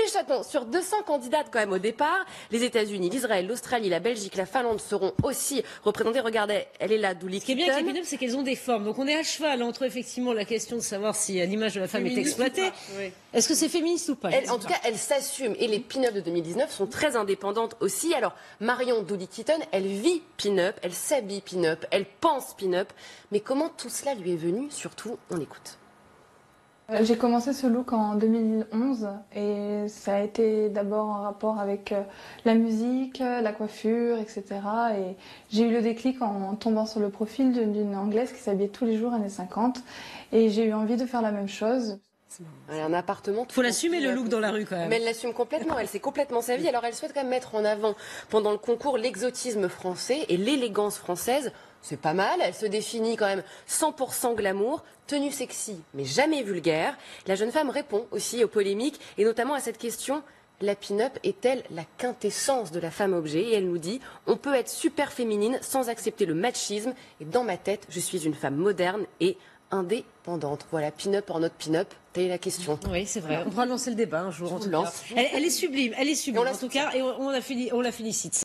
Chaton, sur 200 candidates quand même au départ, les États-Unis, l'Israël, l'Australie, la Belgique, la Finlande seront aussi représentées. Regardez, elle est là, Douli. Ce qui est bien avec les pin-up, c'est qu'elles ont des formes. Donc on est à cheval entre effectivement la question de savoir si l'image de la femme féministe est exploitée. Oui. Est-ce que c'est féministe ou pas? En tout cas, elle s'assume. Et les pin-up de 2019 sont très indépendantes aussi. Alors, Marion Dooley-Keaton, elle vit pin-up, elle s'habille pin-up, elle pense pin-up. Mais comment tout cela lui est venu? Surtout, on écoute. J'ai commencé ce look en 2011 et ça a été d'abord en rapport avec la musique, la coiffure, etc. Et j'ai eu le déclic en tombant sur le profil d'une Anglaise qui s'habillait tous les jours années 50 et j'ai eu envie de faire la même chose. Elle a un appartement. Faut l'assumer le look dans la rue quand même. Mais elle l'assume complètement, elle sait complètement sa vie. Alors elle souhaite quand même mettre en avant pendant le concours l'exotisme français et l'élégance française. C'est pas mal, elle se définit quand même 100% glamour, tenue sexy mais jamais vulgaire. La jeune femme répond aussi aux polémiques et notamment à cette question: la pin-up est-elle la quintessence de la femme objet? Et elle nous dit: on peut être super féminine sans accepter le machisme et dans ma tête, je suis une femme moderne et indépendante. Voilà, pin-up or not pin-up, telle est la question. Oui, c'est vrai. On pourra lancer le débat un jour. En tout cas. Elle est sublime, en tout cas, et on la félicite.